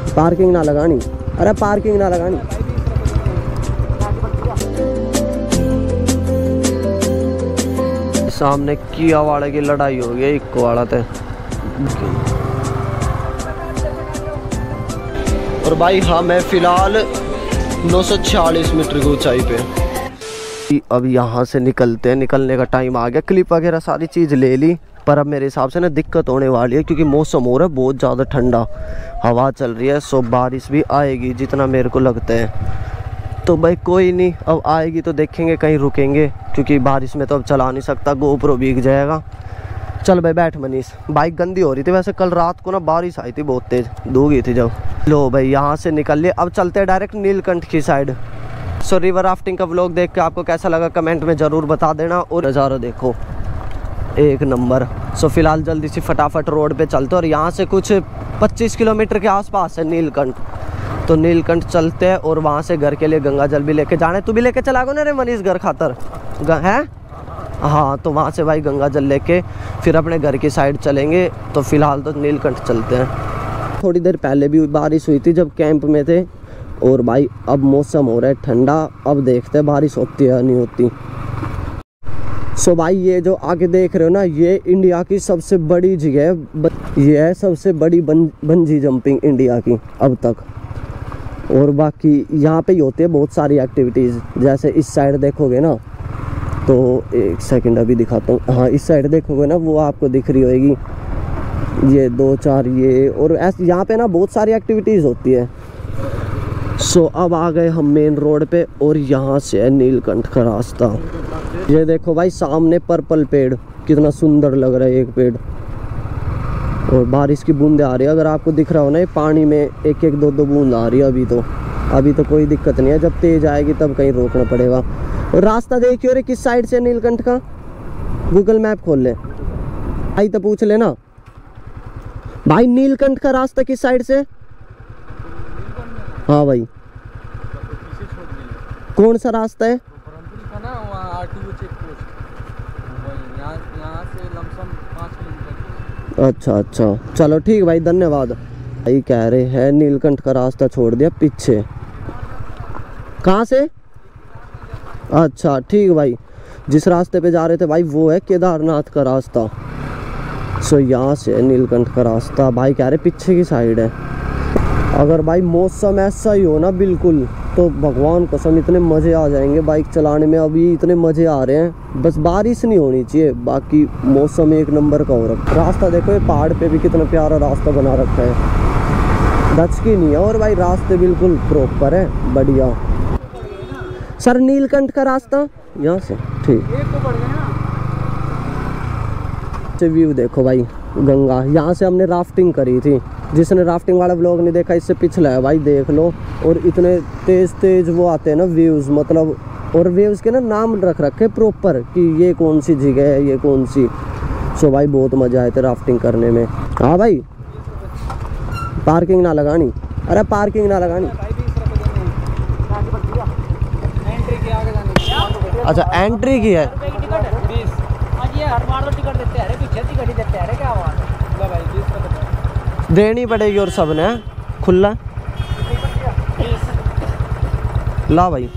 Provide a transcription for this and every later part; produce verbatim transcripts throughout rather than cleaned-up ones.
Parking ना लगानी, अरे पार्किंग ना लगानी। सामने किया वाले की लड़ाई हो गई, इक्को वाला थे। और भाई हाँ मैं फिलहाल नौ सौ छियालीस मीटर की ऊंचाई पे। अब यहाँ से निकलते हैं, निकलने का टाइम आ गया। क्लिप वगैरह सारी चीज़ ले ली, पर अब मेरे हिसाब से ना दिक्कत होने वाली है क्योंकि मौसम हो रहा है बहुत ज़्यादा ठंडा, हवा चल रही है, सो बारिश भी आएगी जितना मेरे को लगता है। तो भाई कोई नहीं, अब आएगी तो देखेंगे, कहीं रुकेंगे क्योंकि बारिश में तो अब चला नहीं सकता, गोप्रो भीग जाएगा। चल भाई बैठ मनीष। बाइक गंदी हो रही थी वैसे, कल रात को ना बारिश आई थी बहुत तेज़, धो गई थी जब। लो भाई यहाँ से निकल लिए, अब चलते हैं डायरेक्ट नीलकंठ की साइड। सो रिवर राफ्टिंग का व्लॉग देख के आपको कैसा लगा कमेंट में ज़रूर बता देना। और नज़ारा देखो एक नंबर। सो फिलहाल जल्दी से फटाफट रोड पे चलते हैं, और यहाँ से कुछ पच्चीस किलोमीटर के आसपास है नीलकंठ। तो नीलकंठ चलते हैं और वहाँ से घर के लिए गंगा जल भी लेके जाना है। तू भी लेके चला गो ना रे मनीष घर खातर है। हाँ तो वहाँ से भाई गंगा जल लेके फिर अपने घर की साइड चलेंगे। तो फिलहाल तो नीलकंठ चलते हैं। थोड़ी देर पहले भी बारिश हुई थी जब कैंप में थे, और भाई अब मौसम हो रहा है ठंडा, अब देखते हैं बारिश होती है या नहीं होती। सो भाई ये जो आगे देख रहे हो ना, ये इंडिया की सबसे बड़ी जगह है, ये है सबसे बड़ी बं, बंजी जंपिंग इंडिया की अब तक। और बाकी यहाँ पे ही होती है बहुत सारी एक्टिविटीज़। जैसे इस साइड देखोगे ना, तो एक सेकंड अभी दिखाता हूँ। हाँ इस साइड देखोगे ना, वो आपको दिख रही होगी, ये दो चार ये, और ऐसे यहाँ पे ना बहुत सारी एक्टिविटीज़ होती है। सो अब आ गए हम मेन रोड पे, और यहाँ से है नीलकंठ का रास्ता। ये देखो भाई सामने पर्पल पेड़, कितना सुंदर लग रहा है एक पेड़, और बारिश की बूंदें आ रही है। अगर आपको दिख रहा हो ना, ये पानी में एक एक दो दो बूंद आ रही है। अभी तो अभी तो कोई दिक्कत नहीं है, जब तेज आएगी तब कहीं रोकना पड़ेगा। और रास्ता देखियो रे किस साइड से नीलकंठ का, गूगल मैप खोल ले भाई, तो पूछ लेना भाई नीलकंठ का रास्ता किस साइड से। हाँ भाई कौन सा रास्ता है? अच्छा अच्छा चलो ठीक भाई, धन्यवाद। भाई कह रहे हैं नीलकंठ का रास्ता छोड़ दिया पीछे। कहाँ से? अच्छा ठीक भाई, जिस रास्ते पे जा रहे थे भाई वो है केदारनाथ का रास्ता। सो यहाँ से नीलकंठ का रास्ता भाई कह रहे पीछे की साइड है। अगर भाई मौसम ऐसा ही हो ना बिल्कुल, तो भगवान कसम इतने मज़े आ जाएंगे बाइक चलाने में। अभी इतने मज़े आ रहे हैं, बस बारिश नहीं होनी चाहिए, बाकी मौसम एक नंबर का हो रखा है। रास्ता देखो, ये पहाड़ पे भी कितना प्यारा रास्ता बना रखा है, दच की नहीं है। और भाई रास्ते बिल्कुल प्रॉपर है, बढ़िया। सर नीलकंठ का रास्ता यहाँ से ठीक। व्यू देखो भाई गंगा, यहाँ से हमने राफ्टिंग करी थी। जिसने राफ्टिंग वाला व्लॉग नहीं देखा, इससे पिछला है भाई, देख लो। और इतने तेज तेज वो आते हैं ना व्यूज़, मतलब, और व्यूज़ के ना नाम रख रखे प्रॉपर कि ये कौन सी जगह है, ये कौन सी। सो भाई बहुत मज़ा आए थे राफ्टिंग करने में। हाँ भाई पार्किंग ना लगानी, अरे पार्किंग ना लगानी। अच्छा एंट्री की है, देनी पड़ेगी। और सब ने खुला ला भाई,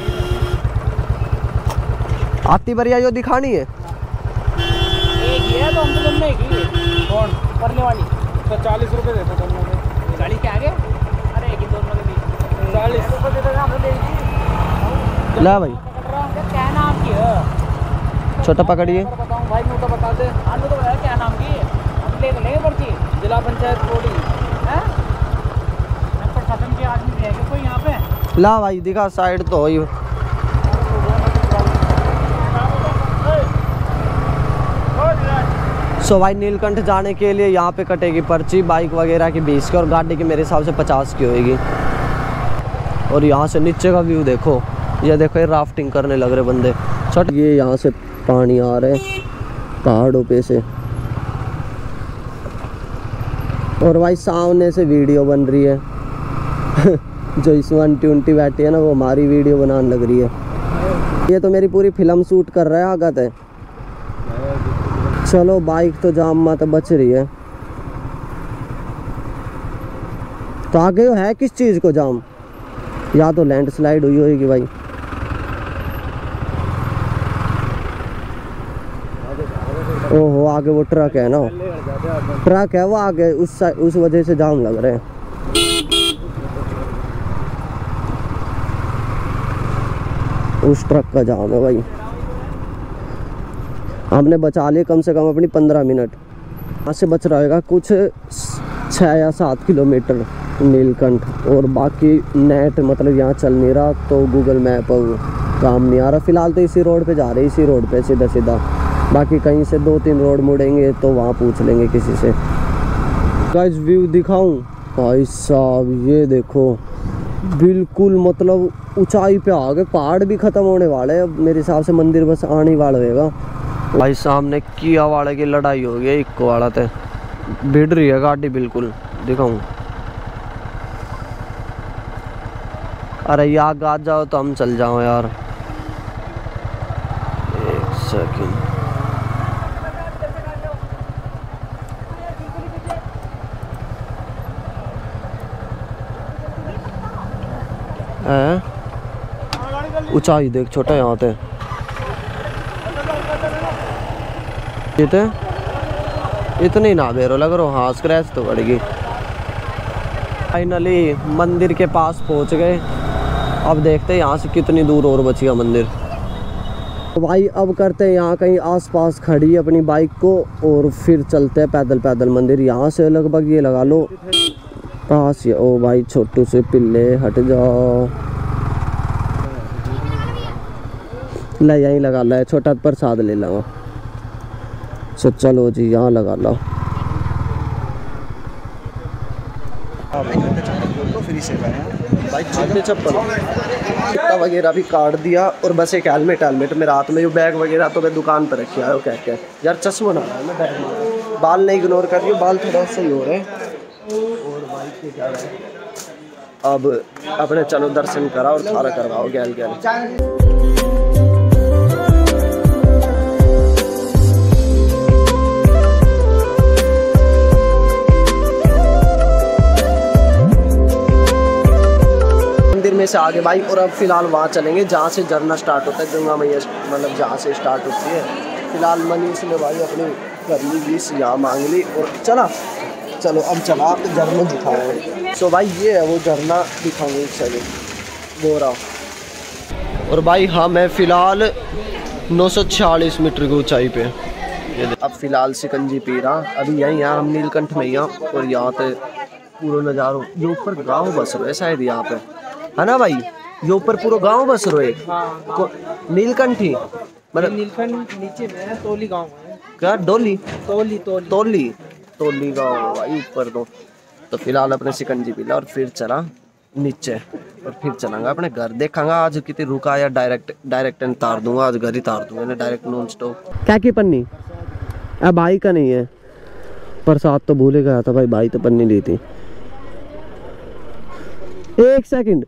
आती बरिया जो दिखानी है एक ही है, तो हम तो तुमने एक ही है। कौन परले वाली तो चालीस रुपए देते दोनों में। चालीस के आगे, अरे एक ही दोनों के बीच चालीस रुपए देते हम तो। ला भाई क्या नाम की है, छोटा पकड़िए बताऊं भाई, मैं तो बता दे। हाँ तो क्या नाम की हम ले लेंगे पर्ची, जिला पंचायत कोडी है, प्रशासन के आदमी रहेंगे कोई यहाँ पे। ला भाई दिखा साइड तो हो ही। सो भाई नीलकंठ जाने के लिए यहाँ पे कटेगी पर्ची, बाइक वगैरह की बीस की और गाड़ी की मेरे हिसाब से पचास की होगी। और यहाँ से नीचे का व्यू देखो, ये देखो ये राफ्टिंग करने लग रहे बंदे। छोट ये यहाँ से पानी आ रहे पहाड़ों पे से, और भाई सामने से वीडियो बन रही है जो इसमें ट्वेंटी बैठी है ना, वो हमारी वीडियो बनाने लग रही है। ये तो मेरी पूरी फिल्म शूट कर रहा है आगत है। चलो बाइक तो जाम में तो बच रही है। तो आगे है किस चीज़ को जाम? या तो लैंडस्लाइड हुई होगी भाई। ओहो आगे वो ट्रक है ना, ट्रक है वो आगे, उस उस वजह से जाम लग रहे हैं। उस ट्रक का जाम है भाई। हमने बचा लिए कम से कम अपनी पंद्रह मिनट। यहाँ से बच रहेगा कुछ छः या सात किलोमीटर नीलकंठ, और बाकी नेट मतलब यहाँ चल नहीं रहा, तो गूगल मैप काम नहीं आ रहा। फिलहाल तो इसी रोड पे जा रहे हैं, इसी रोड पे सीधा सीधा। बाकी कहीं से दो तीन रोड मुड़ेंगे तो वहाँ पूछ लेंगे किसी से। गाइस व्यू दिखाऊं भाई साहब, ये देखो बिल्कुल मतलब ऊंचाई पे आ गए, पहाड़ भी खत्म होने वाले हैं। अब मेरे हिसाब से मंदिर बस आने ही वाला रहेगा भाई। सामने किया वाले की लड़ाई हो गई, इक्को वाला थे, भिड़ रही है गाड़ी बिल्कुल। दिखाऊं, अरे यार गाज जाओ तो हम चल जाओ यार। एक सेकंड, ऊंचाई देख छोटा यहाँ पे इतनी ना बेरो लग रहा। हाँ स्क्रैच तो पड़ गई। फाइनली मंदिर के पास पहुँच गए। अब देखते हैं यहाँ से कितनी दूर और बची है मंदिर। तो भाई अब करते हैं यहाँ कहीं आसपास खड़ी अपनी बाइक को, और फिर चलते हैं पैदल पैदल मंदिर। यहाँ से लगभग ये लगा लो पास। ओ भाई छोटू से पिल्ले हट जाओ, ले यहीं लगा ला, छोटा प्रसाद ले लो। सो चलो जी यहाँ लगा लो। भाई जूते चप्पल इतना वगैरह भी काट दिया, और बस एक हेलमेट हेलमेट में रात में जो बैग वगैरह तो मैं दुकान पर रखी है। क्या क्या यार चश्मा ना है, मैं बैग में बाल नहीं इग्नोर कर रही हूँ, बाल थोड़ा सही हो रहे हैं। और भाई के क्या है, अब अपने चलो दर्शन करा और सारा करवाओ गैल गैल। मंदिर में से आगे भाई, और अब फिलहाल वहाँ चलेंगे जहाँ से झरना स्टार्ट होता है, गंगा मैया मतलब जहाँ से स्टार्ट होती है। फिलहाल मनीष ने भाई अपनी कर ली बीस यहाँ मांग ली और चला। चलो अब चला आप झरना दिखाओ। सो भाई ये है वो झरना, दिखाऊंगे एक सेकंड गोरा। और भाई हाँ मैं फ़िलहाल नौ सौ छियालीस मीटर की ऊंचाई पे ये अब फ़िलहाल शिकंजी पी रहा। अभी यहीं यहाँ हम नीलकंठ में यहाँ, और यहाँ पे पूरा नज़ारो। ये ऊपर गाँव बस रहे शायद यहाँ पे, है ना भाई? ये ऊपर पूरा गांव बस रहे। हाँ। नीलकंठी मतलब नीलकंठ नीचे में तोली गांव है। क्या डोली तोली तोली तोली तोली गांव भाई ऊपर। तो तो फिलहाल अपने शिकंजी पीला और फिर चला नीचे, और फिर चलांगा अपने घर। देखांगा आज कितनी रुका या डायरेक्ट डायरेक्ट तार दूंगा। आज घर ही तार दूंगा ना डायरेक्ट नॉन स्टॉप। क्या की पन्नी अब भाई का नहीं है, प्रसाद तो भूले गया था भाई, भाई तो पन्नी ली थी। एक सेकंड,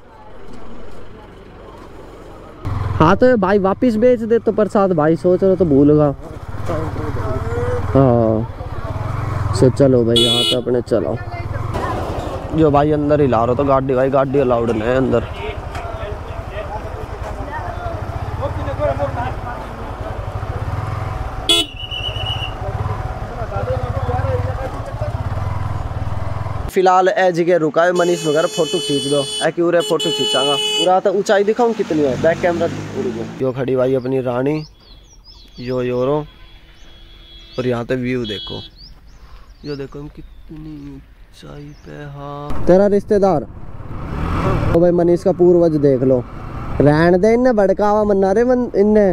हाँ तो भाई वापिस बेच दे तो प्रसाद। भाई सोच रहा तो भूलगा। हाँ सो चलो भाई यहाँ तो अपने चलो। जो भाई अंदर ही ला रहा तो गाड़ी, भाई गाड़ी अलाउड नहीं है अंदर। फिलहाल ए जगह रुका है मनीष वगैरह, फोटो खींच दो एक्यूरे फोटो खींचांगा पूरा। तो ऊंचाई दिखाऊं कितनी है, बैक कैमरा यो खड़ी भाई अपनी रानी यो योरो। और यहाँ पे व्यू देखो, यो देखो हम कितनी ऊंचाई पे। हाँ तेरा रिश्तेदार तो भाई मनीष का पूर्वज देख लो, रहन दे इन्हें भड़कावा मना रे मन इन्हें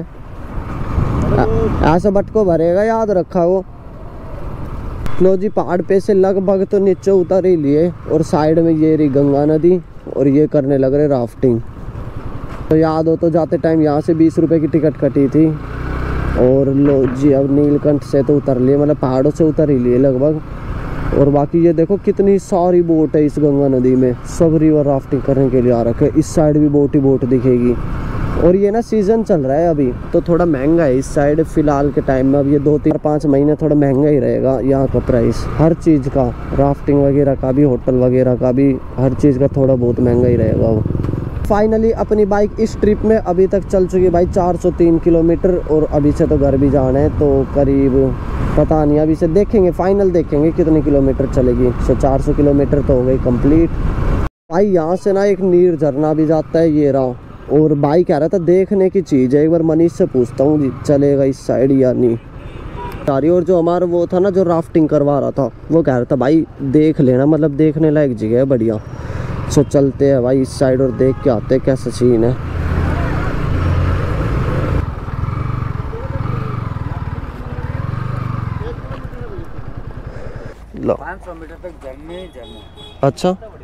ऐसा बटको भरेगा, याद रखा वो। लो जी पहाड़ पे से लगभग तो नीचे उतर ही लिए, और साइड में ये रही गंगा नदी, और ये करने लग रहे राफ्टिंग। तो याद हो तो जाते टाइम यहाँ से बीस रुपए की टिकट कटी थी। और लो जी अब नीलकंठ से तो उतर लिए, मतलब पहाड़ों से उतर ही लिए लगभग। और बाकी ये देखो कितनी सारी बोट है इस गंगा नदी में, सब रिवर राफ्टिंग करने के लिए आ रखे। इस साइड भी बोट ही बोट दिखेगी। और ये ना सीज़न चल रहा है अभी, तो थोड़ा महंगा है इस साइड फ़िलहाल के टाइम में। अब ये दो तीन पाँच महीने थोड़ा महंगा ही रहेगा यहाँ का प्राइस, हर चीज़ का, राफ्टिंग वगैरह का भी, होटल वगैरह का भी, हर चीज़ का थोड़ा बहुत महंगा ही रहेगा वो। फाइनली अपनी बाइक इस ट्रिप में अभी तक चल चुकी है भाई चार सौ तीन किलोमीटर, और अभी से तो घर भी जाना है, तो करीब पता नहीं, अभी से देखेंगे, फाइनल देखेंगे कितने किलोमीटर चलेगी। सो चार सौ किलोमीटर तो हो गई कंप्लीट भाई। यहाँ से ना एक नीर झरना भी जाता है, ये रहा। और भाई कह रहा था देखने की चीज़ है, एक बार मनीष से पूछता हूँ चलेगा इस साइड या नहीं। सारी और जो हमारा वो था ना जो राफ्टिंग करवा रहा था, वो कह रहा था भाई देख लेना, मतलब देखने लायक जगह है बढ़िया। सो चलते हैं भाई इस साइड और देख के आते हैं कैसा सीन है। लो पाँच सौ मीटर तक झरने ही झरने। अच्छा।